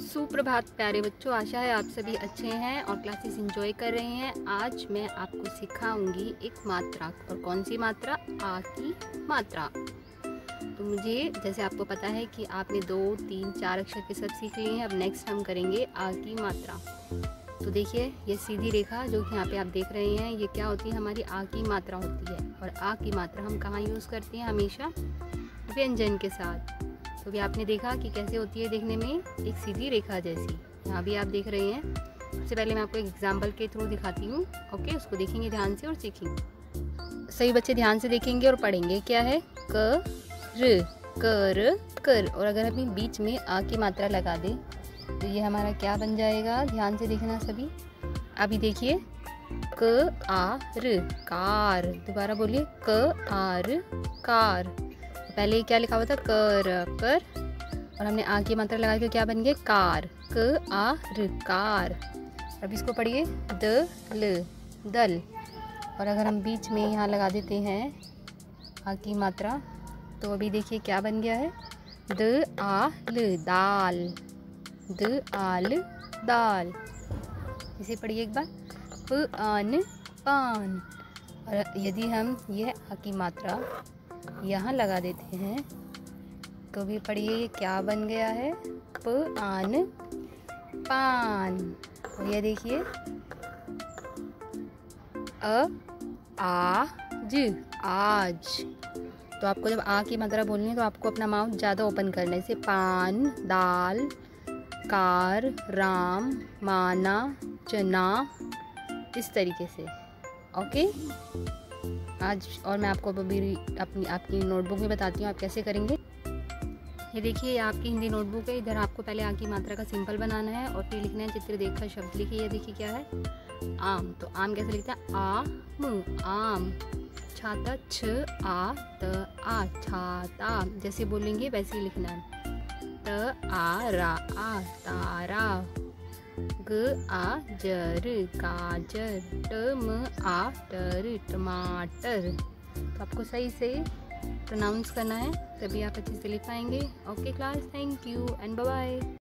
सुप्रभात प्यारे बच्चों, आशा है आप सभी अच्छे हैं और क्लासेस एंजॉय कर रहे हैं। आज मैं आपको सिखाऊंगी एक मात्रा। और कौन सी मात्रा? आ की मात्रा। तो मुझे जैसे आपको पता है कि आपने 2, 3, 4 अक्षर के सब सीख लिए हैं। अब नेक्स्ट हम करेंगे आ की मात्रा। तो देखिए, ये सीधी रेखा जो कि यहाँ पे आप देख रहे हैं, ये क्या होती है? हमारी आ की मात्रा होती है। और आ की मात्रा हम कहाँ यूज़ करते हैं? हमेशा व्यंजन के साथ। तो भी आपने देखा कि कैसे होती है देखने में, एक सीधी रेखा जैसी। यहाँ भी आप देख रहे हैं। सबसे पहले मैं आपको एक एग्जाम्पल के थ्रू दिखाती हूँ। ओके, उसको देखेंगे ध्यान से और सीखेंगे। सही बच्चे ध्यान से देखेंगे और पढ़ेंगे। क्या है? क र, कर, कर। और अगर हम बीच में आ की मात्रा लगा दें तो ये हमारा क्या बन जाएगा? ध्यान से देखना सभी। अभी देखिए, क आ र, कार। दोबारा बोलिए, क आ र, कार। पहले क्या लिखा हुआ था? कर, और हमने आ की मात्रा लगाई तो क्या बन गया? कार। क आ र, कार। अब इसको पढ़िए, द ल, दल। और अगर हम बीच में यहाँ लगा देते हैं आ की मात्रा तो अभी देखिए क्या बन गया है? द आ ल, दाल। द आल, दाल। इसे पढ़िए एक बार, प आन, पान। और यदि हम यह आ की मात्रा यहाँ लगा देते हैं तो भी पढ़िए ये क्या बन गया है? प आन, पान। और यह देखिए, अ आ ज, आज। तो आपको जब आ की मात्रा बोलनी है तो आपको अपना माउथ ज़्यादा ओपन करना है। जैसे पान, दाल, कार, राम, माना, चना, इस तरीके से। ओके, आज और मैं आपको अभी आपकी नोटबुक में बताती हूँ आप कैसे करेंगे। ये देखिए, ये आपकी हिंदी नोटबुक है। इधर आपको पहले आ की मात्रा का सिंपल बनाना है और फिर लिखना है चित्र देखकर शब्द लिखिए। ये देखिए क्या है? आम। तो आम कैसे लिखते हैं? आम, आम। छाता, छ आ त आ, छाता। जैसे बोलेंगे वैसे ही लिखना है। त आ रा, आ, तारा। ग आ जर, गाजर। ट म आ टर, टमाटर। तो आपको सही से प्रोनाउंस करना है, तभी आप अच्छे से लिख पाएंगे। Okay class, thank you and bye bye.